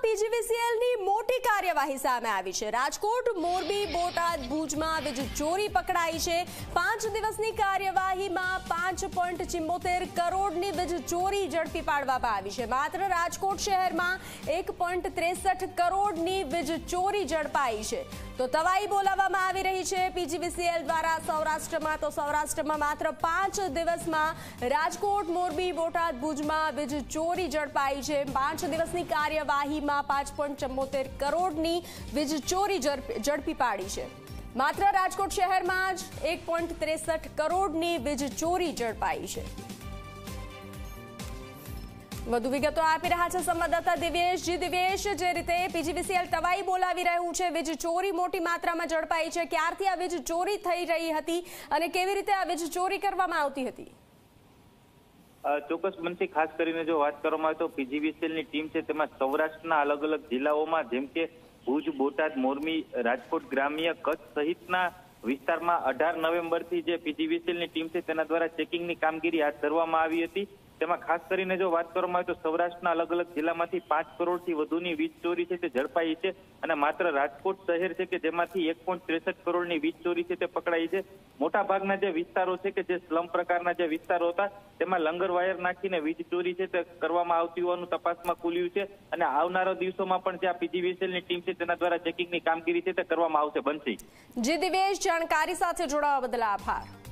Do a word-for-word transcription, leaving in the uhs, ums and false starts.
પીજીવીસીએલની મોટી કાર્યવાહી સામે આવી છે। રાજકોટ, મોરબી, બોટાદ, ભુજમાં વીજ ચોરી પકડાઈ છે। પાંચ દિવસની કાર્યવાહીમાં પાંચ પોઈન્ટ ચુમ્મોતેર કરોડની વીજ ચોરી ઝડપી પાડવામાં આવી છે। માત્ર રાજકોટ શહેરમાં એક પોઈન્ટ ત્રેસઠ કરોડની વીજ ચોરી ઝડપાઈ છે। તો તવાઈ બોલાવવામાં આવી રહી છે પીજીવીસીએલ દ્વારા સૌરાષ્ટ્રમાં। તો સૌરાષ્ટ્રમાં માત્ર પાંચ દિવસમાં રાજકોટ, મોરબી, બોટાદ, ભુજમાં વીજ ચોરી ઝડપાઈ છે। પાંચ દિવસની કાર્યવાહીમાં પાંચ પોઈન્ટ ચુમ્મોતેર કરોડની વીજ ચોરી ઝડપી પાડી છે। માત્ર રાજકોટ શહેરમાં જ એક પોઈન્ટ ત્રેસઠ કરોડની વીજ ચોરી ઝડપાઈ છે। વધુ વિગતો આપી રહ્યા છે સંવાદદાતા દિવ્યેશજી। દિવ્યેશ, જે રીતે પીજીવીસીએલ તવાઈ બોલાવી રહ્યું છે, વીજ ચોરી મોટી માત્રામાં ઝડપાઈ છે, ક્યારથી આ વીજ ચોરી થઈ રહી હતી અને કેવી રીતે આ વીજ ચોરી કરવામાં આવતી હતી? ચોક્કસ બનતી, ખાસ કરીને જો વાત કરવામાં આવે તો પીજીવીસીએલની ટીમ છે તેમાં સૌરાષ્ટ્રના અલગ અલગ જિલ્લાઓમાં જેમ કે ભુજ, બોટાદ, મોરબી, રાજકોટ ગ્રામ્ય, કચ્છ સહિતના વિસ્તારમાં અઢાર નવેમ્બરથી જે પીજીવીસીએલની ટીમ છે તેના દ્વારા ચેકિંગની કામગીરી હાથ ધરવામાં આવી હતી। તેમાં ખાસ કરીને જો વાત કરવામાં આવે તો સૌરાષ્ટ્રના અલગ અલગ જિલ્લામાંથી પાંચ કરોડથી વધુની વીજ ચોરી છે તે ઝડપાઈ છે અને માત્ર રાજકોટ શહેર છે કે જેમાંથી એક પોઈન્ટ ત્રેસઠ કરોડની વીજ ચોરી છે તે પકડાઈ છે। મોટા ભાગના જે વિસ્તારો છે કે જે સ્લમ પ્રકારના જે વિસ્તારો હતા તેમાં લંગર વાયર નાખીને વીજ ચોરી છે તે કરવામાં આવતી હોવાનું તપાસમાં ખુલ્યું છે અને આવનારા દિવસોમાં પણ જે પીજીવીસીએલની ટીમ છે તેના દ્વારા ચેકિંગની કામગીરી છે તે કરવામાં આવશે। બનશી જી દિવ્યેશ, જાણકારી સાથે જોડાવા બદલ આભાર।